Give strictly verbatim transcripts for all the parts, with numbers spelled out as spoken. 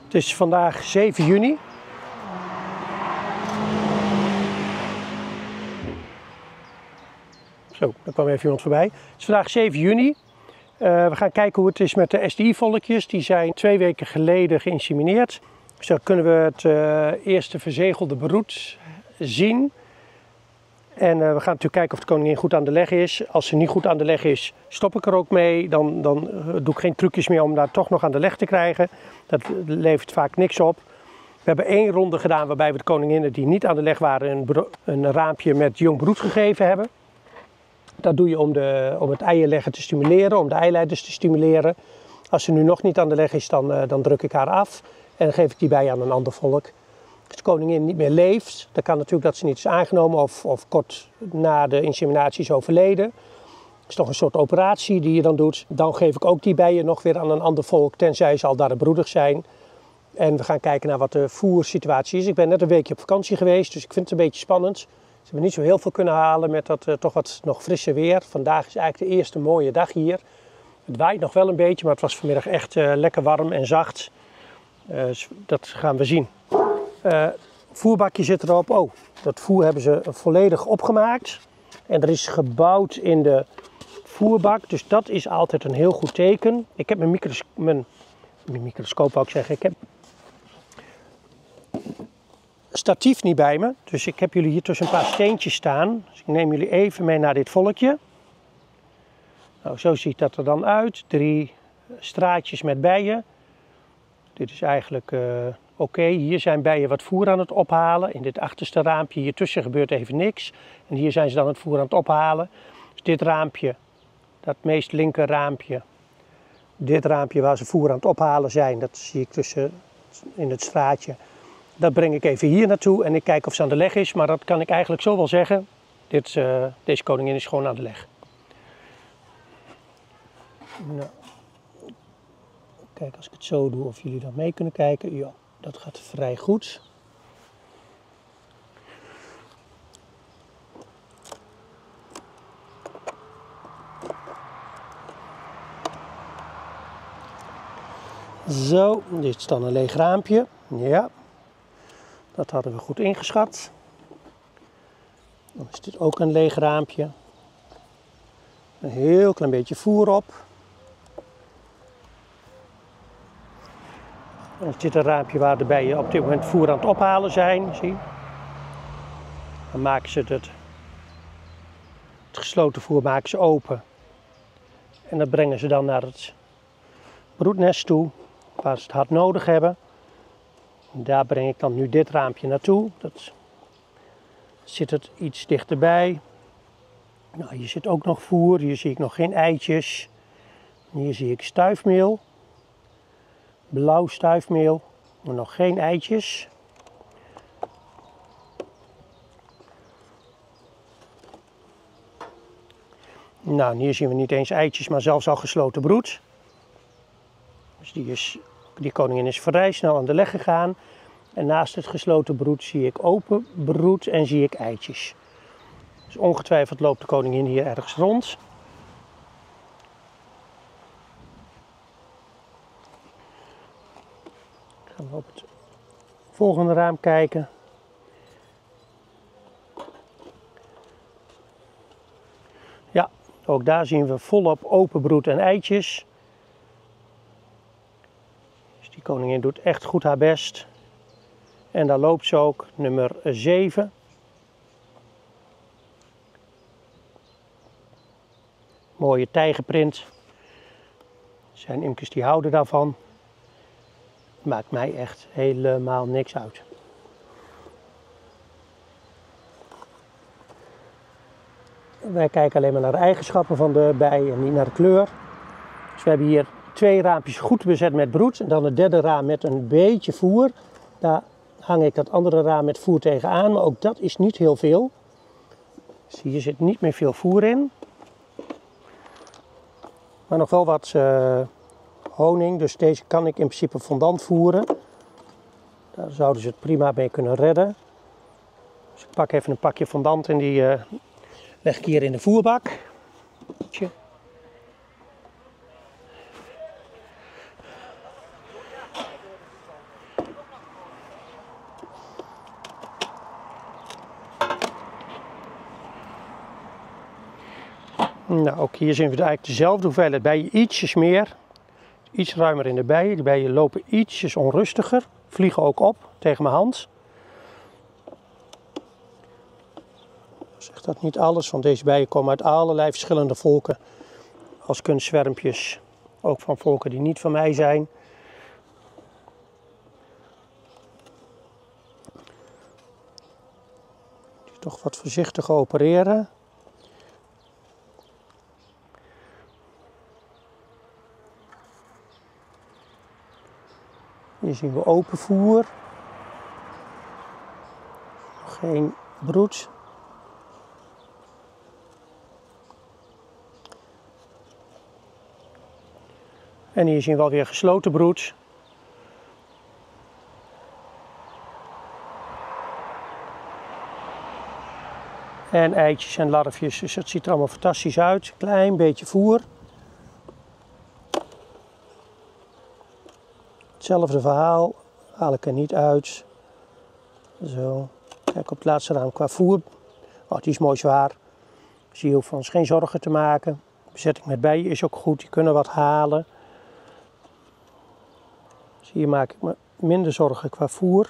Het is vandaag zeven juni. Zo, daar kwam even iemand voorbij. Het is vandaag zeven juni. Uh, we gaan kijken hoe het is met de S T I-volkjes. Die zijn twee weken geleden geïnsemineerd. Dus dan kunnen we het uh, eerste verzegelde broed zien. En uh, we gaan natuurlijk kijken of de koningin goed aan de leg is. Als ze niet goed aan de leg is, stop ik er ook mee. Dan, dan uh, doe ik geen trucjes meer om daar toch nog aan de leg te krijgen. Dat levert vaak niks op. We hebben één ronde gedaan waarbij we de koninginnen die niet aan de leg waren een, een raampje met jong broed gegeven hebben. Dat doe je om, de, om het eierleggen te stimuleren, om de eileiders te stimuleren. Als ze nu nog niet aan de leg is, dan, uh, dan druk ik haar af. En dan geef ik die bij aan een ander volk. Als de koningin niet meer leeft, dan kan natuurlijk dat ze niet is aangenomen of, of kort na de inseminatie is overleden. Dat is toch een soort operatie die je dan doet. Dan geef ik ook die bijen nog weer aan een ander volk, tenzij ze al darmbroedig zijn. En we gaan kijken naar wat de voersituatie is. Ik ben net een weekje op vakantie geweest, dus ik vind het een beetje spannend. Ze hebben niet zo heel veel kunnen halen met dat uh, toch wat nog frisse weer. Vandaag is eigenlijk de eerste mooie dag hier. Het waait nog wel een beetje, maar het was vanmiddag echt uh, lekker warm en zacht. Uh, dus dat gaan we zien. Uh, voerbakje zit erop. Oh, dat voer hebben ze volledig opgemaakt. En er is gebouwd in de voerbak. Dus dat is altijd een heel goed teken. Ik heb mijn, micros mijn, mijn microscoop, wou ik zeggen. Ik heb statief niet bij me. Dus ik heb jullie hier tussen een paar steentjes staan. Dus ik neem jullie even mee naar dit volkje. Nou, zo ziet dat er dan uit. Drie straatjes met bijen. Dit is eigenlijk uh, oké. Okay. Hier zijn bijen wat voer aan het ophalen. In dit achterste raampje hiertussen gebeurt even niks. En hier zijn ze dan het voer aan het ophalen. Dus dit raampje, dat meest linker raampje. Dit raampje waar ze voer aan het ophalen zijn, dat zie ik tussen in het straatje. Dat breng ik even hier naartoe en ik kijk of ze aan de leg is. Maar dat kan ik eigenlijk zo wel zeggen. Dit, uh, deze koningin is gewoon aan de leg. Nou. Kijk, als ik het zo doe of jullie dat mee kunnen kijken. Ja, dat gaat vrij goed. Zo, dit is dan een leeg raampje. Ja, dat hadden we goed ingeschat. Dan is dit ook een leeg raampje. Een heel klein beetje voer op. Dan is dit een raampje waar de bijen op dit moment voer aan het ophalen zijn. Zie. Dan maken ze het, het gesloten voer maken ze open. En dat brengen ze dan naar het broednest toe, waar ze het hard nodig hebben. En daar breng ik dan nu dit raampje naartoe. Dat zit het iets dichterbij. Nou, hier zit ook nog voer. Hier zie ik nog geen eitjes. En hier zie ik stuifmeel. Blauw stuifmeel, maar nog geen eitjes. Nou, en hier zien we niet eens eitjes, maar zelfs al gesloten broed. Dus die, is, die koningin is vrij snel aan de leg gegaan. En naast het gesloten broed zie ik open broed en zie ik eitjes. Dus ongetwijfeld loopt de koningin hier ergens rond. Gaan we op het volgende raam kijken. Ja, ook daar zien we volop open broed en eitjes. Dus die koningin doet echt goed haar best. En daar loopt ze ook, nummer zeven. Mooie tijgerprint. Er zijn imkers die houden daarvan. Maakt mij echt helemaal niks uit. Wij kijken alleen maar naar de eigenschappen van de bij en niet naar de kleur. Dus we hebben hier twee raampjes goed bezet met broed. En dan het derde raam met een beetje voer. Daar hang ik dat andere raam met voer tegenaan. Maar ook dat is niet heel veel. Dus hier zit niet meer veel voer in. Maar nog wel wat uh, honing. Dus deze kan ik in principe fondant voeren. Daar zouden ze het prima mee kunnen redden. Dus ik pak even een pakje fondant en die uh, leg ik hier in de voerbak. Tje. Nou, ook hier zien we eigenlijk dezelfde hoeveelheid bijen, ietsjes meer, iets ruimer in de bijen. De bijen lopen ietsjes onrustiger, vliegen ook op tegen mijn hand. Zegt dat niet alles, want deze bijen komen uit allerlei verschillende volken als kunstzwermpjes, ook van volken die niet van mij zijn. Toch wat voorzichtig opereren. Hier zien we open voer. Geen broed. En hier zien we alweer gesloten broed. En eitjes en larfjes, dus het ziet er allemaal fantastisch uit. Klein beetje voer. Hetzelfde verhaal, haal ik er niet uit. Zo, kijk op het laatste raam qua voer. Oh, die is mooi zwaar. Dus hier hoeven we ons geen zorgen te maken. De bezetting met bijen is ook goed, die kunnen wat halen. Dus hier maak ik me minder zorgen qua voer.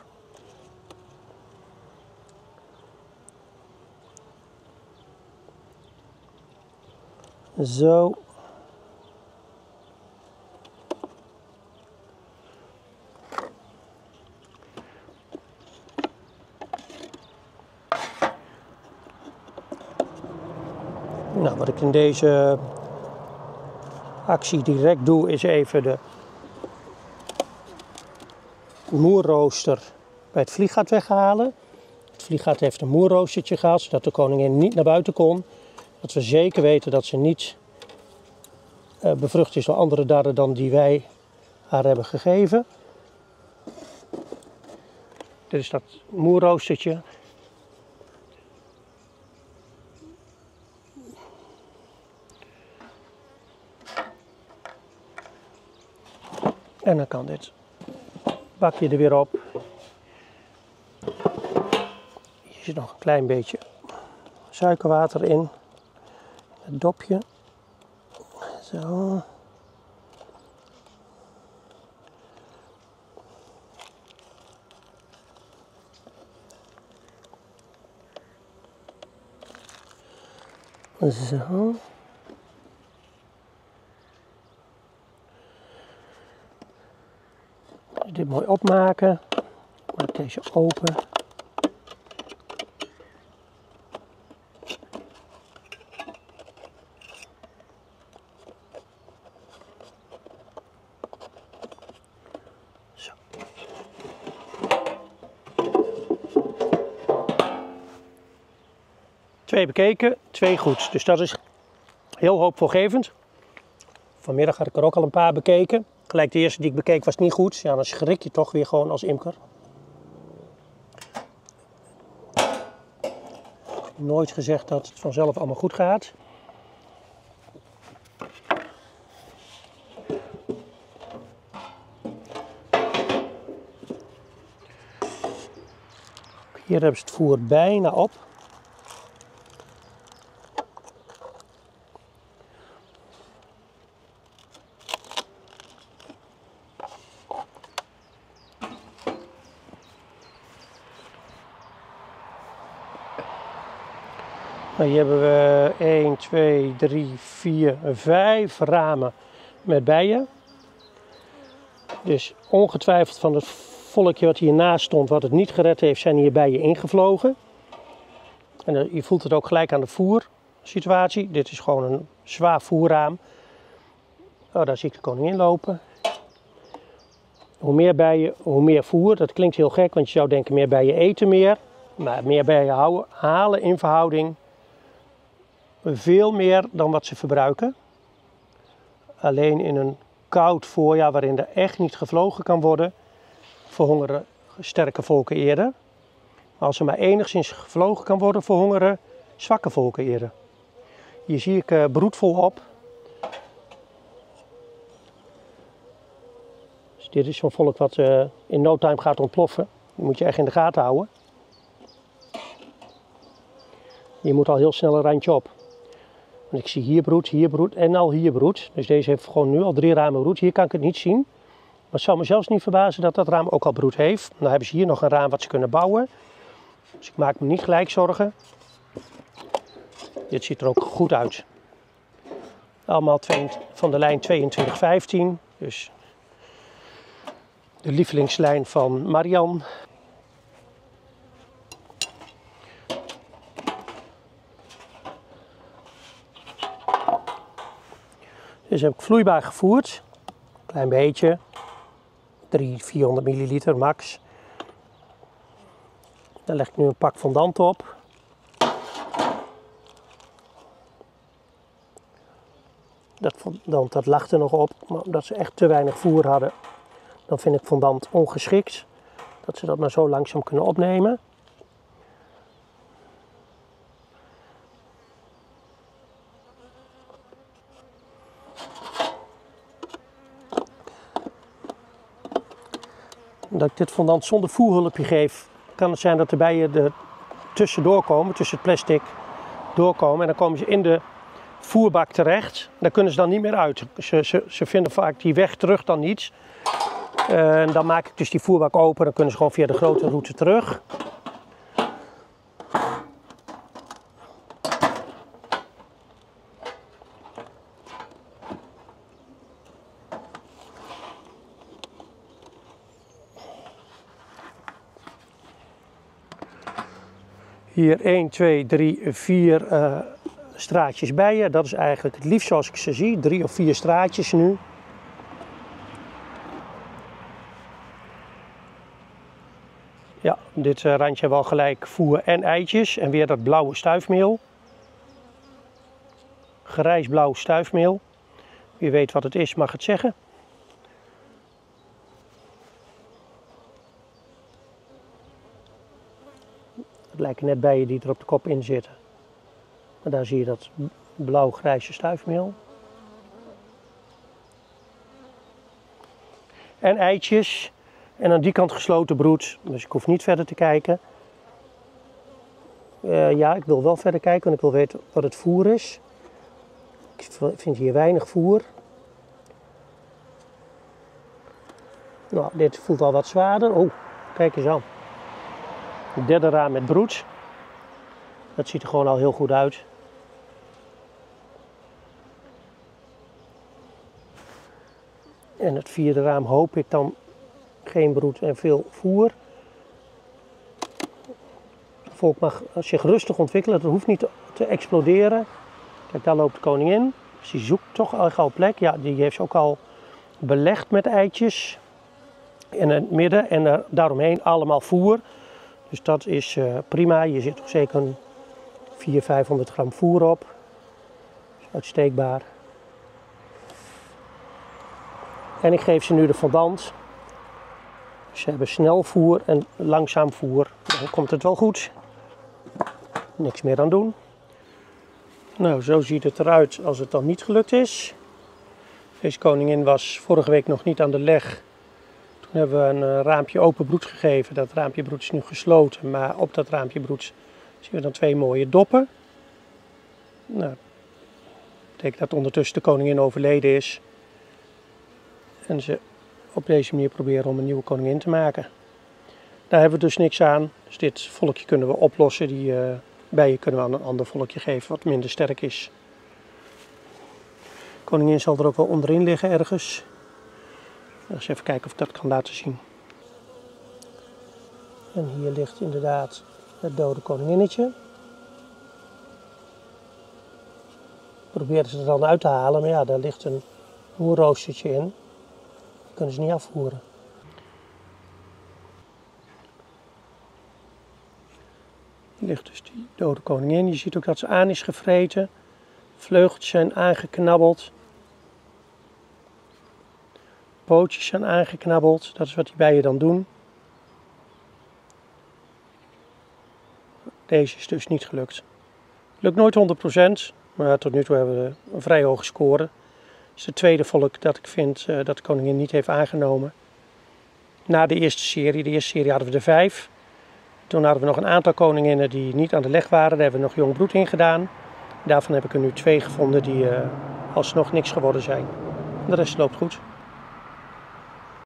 Zo. Nou, wat ik in deze actie direct doe, is even de moerrooster bij het vlieggat weghalen. Het vlieggat heeft een moerroostertje gehad, zodat de koningin niet naar buiten kon. Dat we zeker weten dat ze niet uh, bevrucht is door andere darren dan die wij haar hebben gegeven. Dit is dat moerroostertje. En dan kan dit bakje er weer op. Hier zit nog een klein beetje suikerwater in. Het dopje. Zo. Zo. Dit mooi opmaken. Maak deze open. Zo. Twee bekeken, twee goed. Dus dat is heel hoopvolgevend. Vanmiddag had ik er ook al een paar bekeken. Gelijk de eerste die ik bekeek was niet goed. Ja, dan schrik je toch weer gewoon als imker. Nooit gezegd dat het vanzelf allemaal goed gaat. Hier hebben ze het voer bijna op. Nou, hier hebben we één, twee, drie, vier, vijf ramen met bijen. Dus ongetwijfeld van het volkje wat hiernaast stond, wat het niet gered heeft, zijn hier bijen ingevlogen. En je voelt het ook gelijk aan de voersituatie. Dit is gewoon een zwaar voerraam. Oh, daar zie ik de koningin lopen. Hoe meer bijen, hoe meer voer. Dat klinkt heel gek, want je zou denken meer bijen eten meer. Maar meer bijen houden, halen in verhouding veel meer dan wat ze verbruiken. Alleen in een koud voorjaar waarin er echt niet gevlogen kan worden, verhongeren sterke volken eerder. Maar als er maar enigszins gevlogen kan worden, verhongeren zwakke volken eerder. Hier zie ik uh, broed volop. Dus dit is zo'n volk wat uh, in no time gaat ontploffen. Die moet je echt in de gaten houden. Je moet al heel snel een randje op. Want ik zie hier broed, hier broed en al hier broed. Dus deze heeft gewoon nu al drie ramen broed. Hier kan ik het niet zien. Maar het zou me zelfs niet verbazen dat dat raam ook al broed heeft. Dan hebben ze hier nog een raam wat ze kunnen bouwen. Dus ik maak me niet gelijk zorgen. Dit ziet er ook goed uit. Allemaal van de lijn tweeëntwintig vijftien. Dus de lievelingslijn van Marian. Dus heb ik vloeibaar gevoerd. Klein beetje. driehonderd, vierhonderd milliliter max. Daar leg ik nu een pak fondant op. Dat fondant dat lag er nog op, maar omdat ze echt te weinig voer hadden, dan vind ik fondant ongeschikt. Dat ze dat maar zo langzaam kunnen opnemen. Dat ik dit fondant zonder voerhulpje geef, kan het zijn dat de bijen er tussendoor komen, tussen het plastic doorkomen. En dan komen ze in de voerbak terecht. Daar kunnen ze dan niet meer uit. Ze, ze, ze vinden vaak die weg terug dan niet. Uh, en dan maak ik dus die voerbak open. Dan kunnen ze gewoon via de grote route terug. Hier één, twee, drie, vier uh, straatjes bijen. Dat is eigenlijk het liefst zoals ik ze zie. Drie of vier straatjes nu. Ja, dit uh, randje hebben we al gelijk voer en eitjes. En weer dat blauwe stuifmeel. Grijsblauw stuifmeel. Wie weet wat het is mag het zeggen. Het lijken net bijen die er op de kop in zitten. Maar daar zie je dat blauw-grijze stuifmeel. En eitjes. En aan die kant gesloten broed. Dus ik hoef niet verder te kijken. Uh, ja, ik wil wel verder kijken, want ik wil weten wat het voer is. Ik vind hier weinig voer. Nou, dit voelt al wat zwaarder. Oh, kijk eens aan. Het derde raam met broed. Dat ziet er gewoon al heel goed uit. En het vierde raam hoop ik dan geen broed en veel voer. Het volk mag zich rustig ontwikkelen. Het hoeft niet te, te exploderen. Kijk, daar loopt de koningin. Dus die zoekt toch al gauw plek. Ja, die heeft ze ook al belegd met eitjes. In het midden en er daaromheen allemaal voer. Dus dat is uh, prima. Je zit toch zeker een vierhonderd, vijfhonderd gram voer op. Dat is uitsteekbaar. En ik geef ze nu de fondant. Ze hebben snel voer en langzaam voer. Dan komt het wel goed. Niks meer aan doen. Nou, zo ziet het eruit als het dan niet gelukt is. Deze koningin was vorige week nog niet aan de leg. Toen hebben we een raampje open broed gegeven. Dat raampje broed is nu gesloten, maar op dat raampje broed zien we dan twee mooie doppen. Nou, dat betekent dat ondertussen de koningin overleden is. En ze op deze manier proberen om een nieuwe koningin te maken. Daar hebben we dus niks aan. Dus dit volkje kunnen we oplossen. Die uh, bijen kunnen we aan een ander volkje geven wat minder sterk is. De koningin zal er ook wel onderin liggen ergens. Eens even kijken of ik dat kan laten zien. En hier ligt inderdaad het dode koninginnetje. Proberen ze er dan uit te halen, maar ja, daar ligt een hoerroostertje in. Dat kunnen ze niet afvoeren. Hier ligt dus die dode koningin. Je ziet ook dat ze aan is gevreten. Vleugeltjes zijn aangeknabbeld. Pootjes zijn aangeknabbeld. Dat is wat die bijen dan doen. Deze is dus niet gelukt. Lukt nooit honderd procent, maar tot nu toe hebben we een vrij hoge score. Het is het tweede volk dat ik vind uh, dat de koningin niet heeft aangenomen. Na de eerste serie, de eerste serie hadden we er vijf. Toen hadden we nog een aantal koninginnen die niet aan de leg waren. Daar hebben we nog jong broed in gedaan. Daarvan heb ik er nu twee gevonden die uh, alsnog niks geworden zijn. De rest loopt goed.